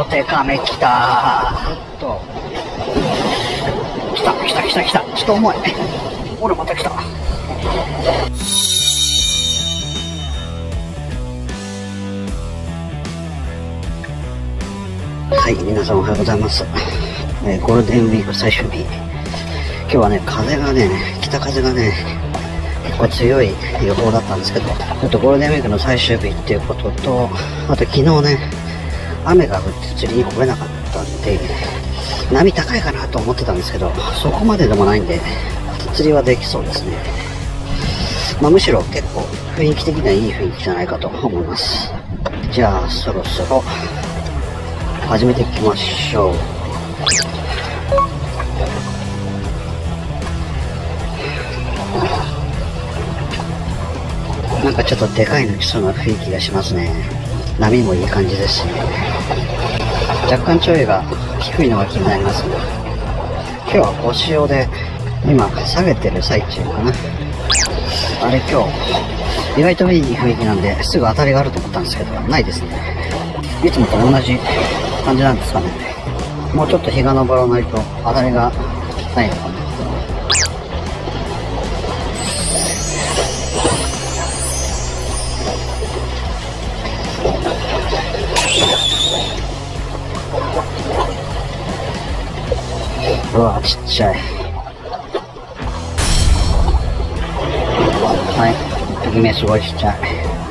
お、デカめ来た。ちょっと。来た。ちょっと重い。ほら、また来た。はい、皆さんおはようございます。ゴールデンウィーク最終日。今日はね、風がね、北風がね、結構強い予報だったんですけど、ちょっとゴールデンウィークの最終日っていうことと、あと昨日ね、雨が降って釣りに来れなかったんで、波高いかなと思ってたんですけど、そこまででもないんで、釣りはできそうですね。まあ、むしろ結構雰囲気的にはいい雰囲気じゃないかと思います。じゃあ、そろそろ始めていきましょう。なんかちょっとでかいの来そうな雰囲気がしますね。波もいい感じですし、若干潮位が低いのが気になりますね。今日は小潮で今下げてる最中かな。あれ今日意外といい雰囲気なんですぐ当たりがあると思ったんですけど、ないですね。いつもと同じ感じなんですかね。もうちょっと日が昇らないと当たりがないのかな。うわ、ちっちゃい。はい、右目すごいちっちゃい。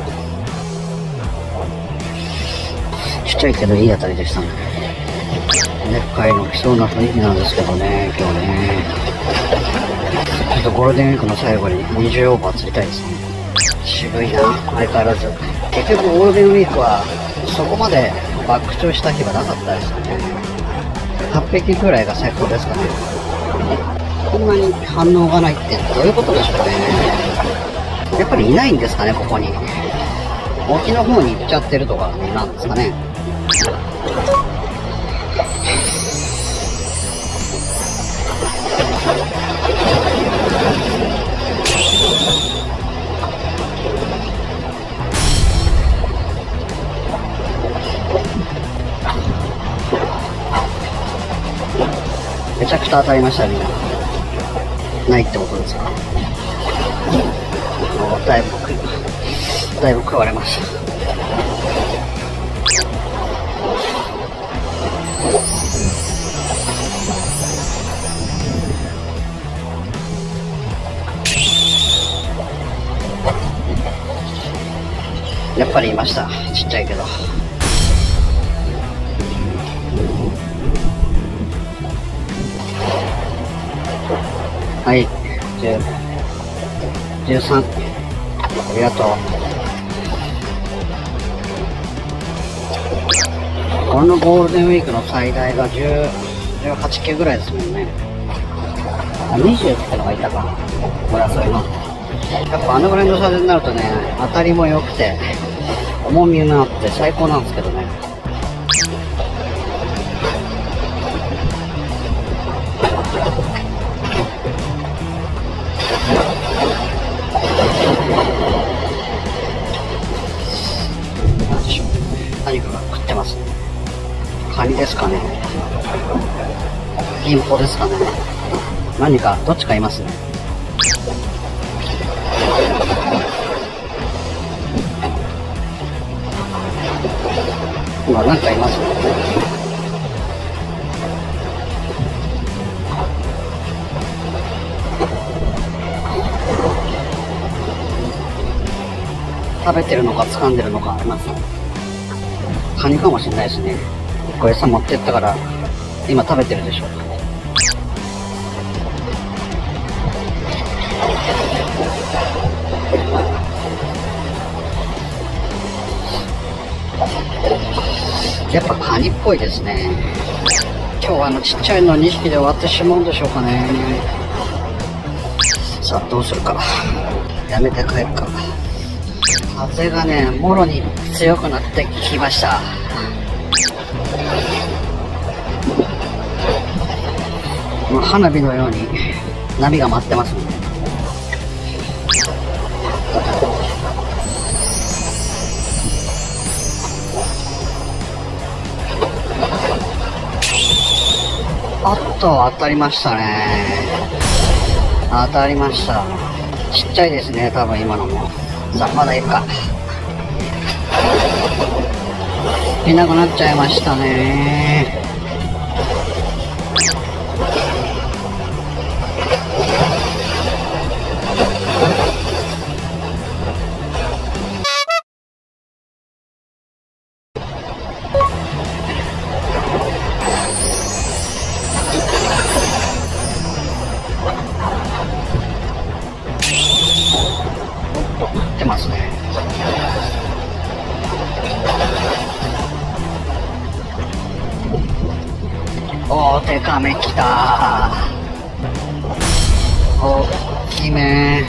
ちっちゃいけどいい当たりでしたね。でっかいの来そうな雰囲気なんですけどね、今日ね。ちょっとゴールデンウィークの最後に20オーバー釣りたいですね。渋いな、相変わらず。結局ゴールデンウィークはそこまでバック調した日はなかったですね。8匹くらいが最高ですかね。こんなに反応がないってどういうことでしょうね。やっぱりいないんですかね、ここに。沖の方に行っちゃってるとかなんですかね。めちゃくちゃ当たりましたね。ないってことですか。だいぶ食われました。やっぱりいました。ちっちゃいけど。はい、13。ありがとう。このゴールデンウィークの最大が18球ぐらいですもんね。20ってのがいたか。これはそういうの。やっぱあのぐらいの差になるとね、当たりも良くて、重みがあって最高なんですけどね。何かが食ってますね。カニですかね。インポですかね。何かどっちかいますね。今なんかいますね。食べてるのか掴んでるのかありますね。カニかもしれないですね。これ餌持ってったから今食べてるでしょう。やっぱカニっぽいですね。今日はちっちゃいの2匹で終わってしまうんでしょうかね。さあどうするか。やめて帰るか。風がね、もろに強くなってきました。もう花火のように波が舞ってますね。 と当たりましたね。当たりました。ちっちゃいですね、多分今のも。さあ、まだいるか。いなくなっちゃいましたね。出ますね。おー、デカめきたー。おっきめ。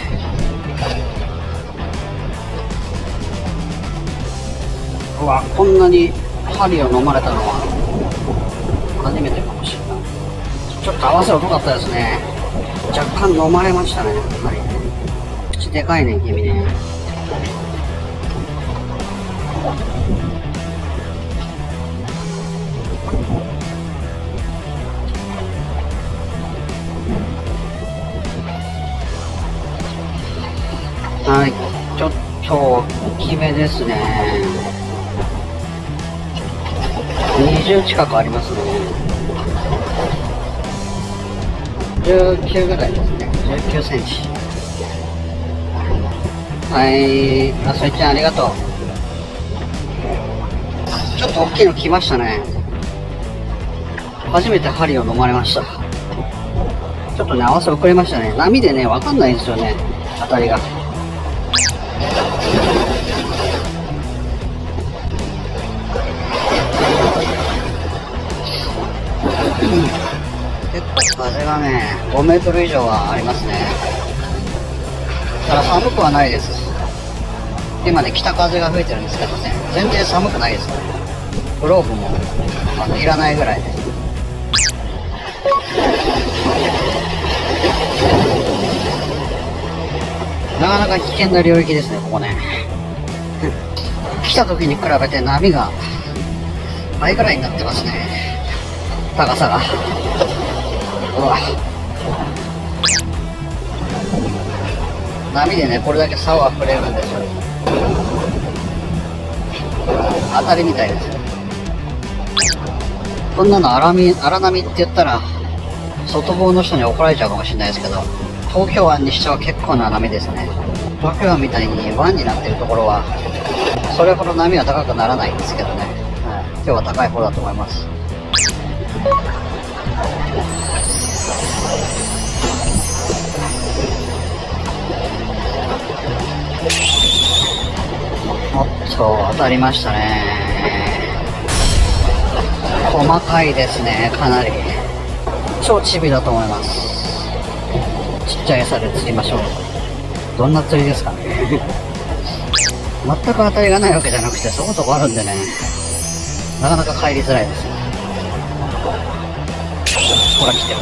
うわ、こんなに針を飲まれたのは初めてかもしれない。ちょっと合わせ遅かったですね。若干飲まれましたね。はい。口でかいね、君ね。はい、ちょっと大きめですね。20近くありますね。19ぐらいですね。19センチ。はい、あそいちゃんありがとう。ちょっと大きいの来ましたね。初めて針を飲まれました。ちょっとね、合わせ遅れましたね。波でね、わかんないんですよね、当たりが。結構風がね、5メートル以上はありますね。ただ寒くはないです。今ね、北風が吹いてるんですけどね、全然寒くないですね。グローブもいらないぐらいです。なかなか危険な領域ですね、ここね。来た時に比べて波が倍ぐらいになってますね、高さが。うわ、波でね、これだけ竿が触れるんですよ。当たりみたいですよ。こんなの荒波って言ったら外房の人に怒られちゃうかもしれないですけど、東京湾にしては結構な波ですね。東京湾みたいに湾になってるところはそれほど波は高くならないんですけどね、はい、今日は高い方だと思います。おっと、当たりましたね。細かいですね、かなり。超チビだと思います。ちっちゃい餌で釣りましょう。どんな釣りですかね。全く当たりがないわけじゃなくて、そこそこあるんでね、なかなか帰りづらいですね。ほら来てる。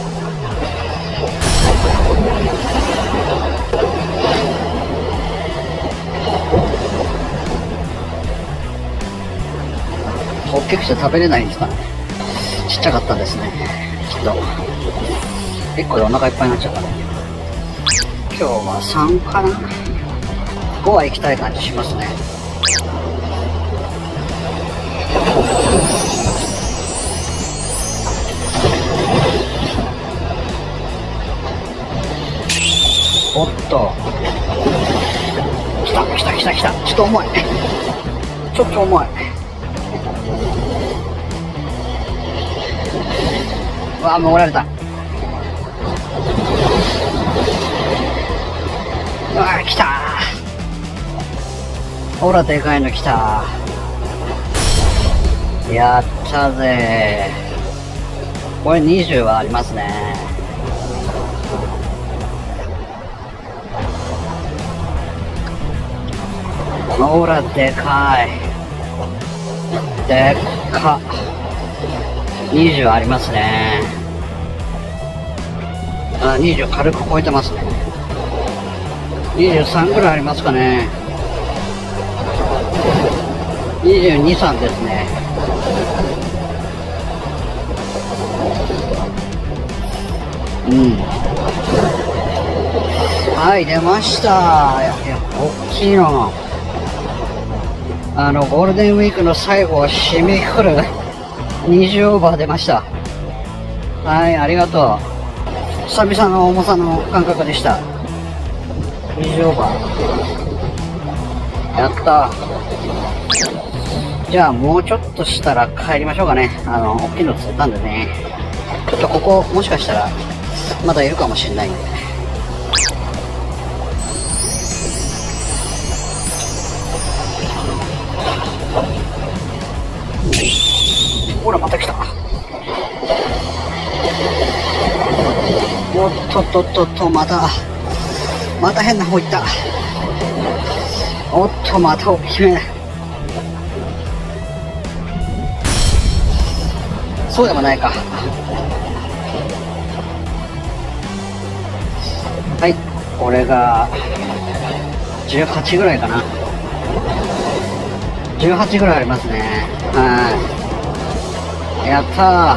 大きくして食べれないんですかね。ちっちゃかったですね、きっと。1個でお腹いっぱいになっちゃったね。今日は3かな。5は行きたい感じしますね。おっと、来た来た来た来た。ちょっと重い、ちょっと重い。うわ、もうおられた。うわ、来た。ほら、でかいの来た。やったぜ。これ20はありますね。ほら、でかい。でっか。20ありますね。あ、20軽く超えてますね。23ぐらいありますかね。22、3ですね。 うん。はい、出ました。大きいの。ゴールデンウィークの最後を締めくくる20オーバー出ました。はい、ありがとう。久々の重さの感覚でした。20オーバー。やった。じゃあもうちょっとしたら帰りましょうかね。大きいの釣ったんでね。ちょっとここ、もしかしたら、まだいるかもしれないんで。ほら、また来た。おっとっとっとっと、また変な方行った。おっと、また大きめ。そうでもないか。はい、これが18ぐらいかな。18ぐらいありますね。はい、やった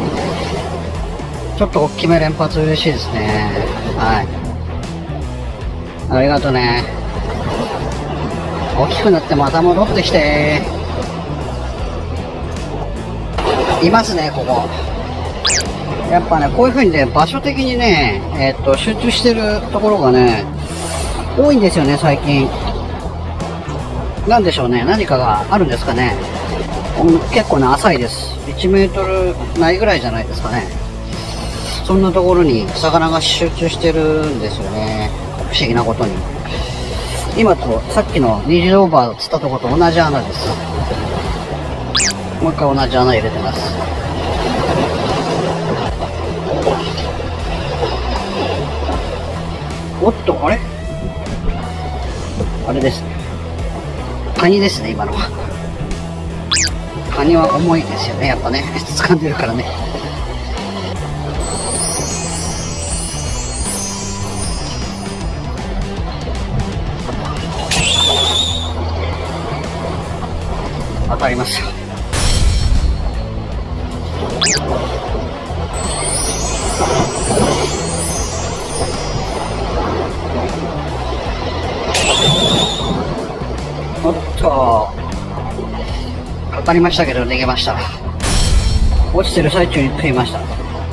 ー。ちょっと大きめ連発嬉しいですね。はい、ありがとうね。大きくなってまた戻ってきて。いますね、ここ。やっぱね、こういう風にね、場所的にね、集中してるところがね、多いんですよね、最近。なんでしょうね、何かがあるんですかね。結構ね、浅いです。1メートルないぐらいじゃないですかね。そんなところに魚が集中してるんですよね。不思議なことに。今とさっきの20オーバー釣ったところと同じ穴です。もう一回同じ穴入れてます。おっと、あれですね。カニですね、今のは。カニは重いですよね、やっぱね。掴んでるからね。当たりました。おっと、かかりましたけど逃げました。落ちてる最中に食いました。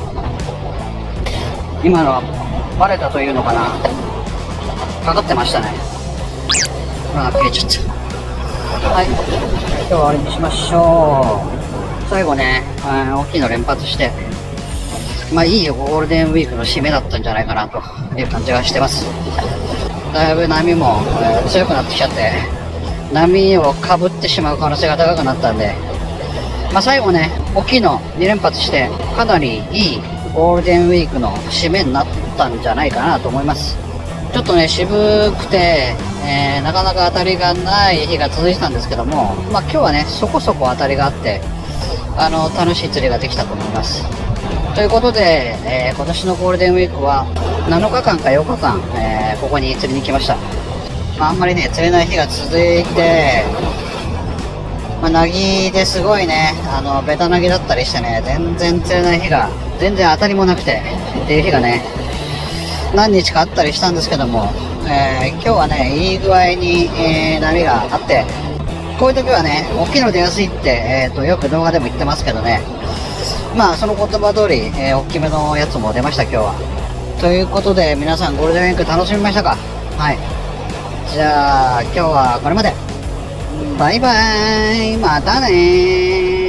今のはバレたというのかな。かかってましたね。ほら、消えちゃった。はい、今日は終わりにしましょう。最後ね、大きいの連発して、まあいいゴールデンウィークの締めだったんじゃないかなという感じがしてます。だいぶ波も、強くなってきちゃって、波をかぶってしまう可能性が高くなったんで、まあ最後ね、大きいの2連発して、かなりいいゴールデンウィークの締めになったんじゃないかなと思います。ちょっとね、渋くて、なかなか当たりがない日が続いてたんですけども、まあ今日はね、そこそこ当たりがあって、楽しい釣りができたと思います。ということで、今年のゴールデンウィークは7日間か8日間、ここに釣りに来ました。まあ、あんまりね、釣れない日が続いて、まあ、なぎですごいね、ベタなぎだったりしてね、全然釣れない日が、全然当たりもなくて、っていう日がね、何日かあったりしたんですけども、今日はね、いい具合に、波があって、こういう時はね、大きいの出やすいって、よく動画でも言ってますけどね、まあ、その言葉通り、大きめのやつも出ました、今日は。ということで、皆さんゴールデンウィーク楽しみましたか？はい。じゃあ、今日はこれまで。バイバーイ。またねー。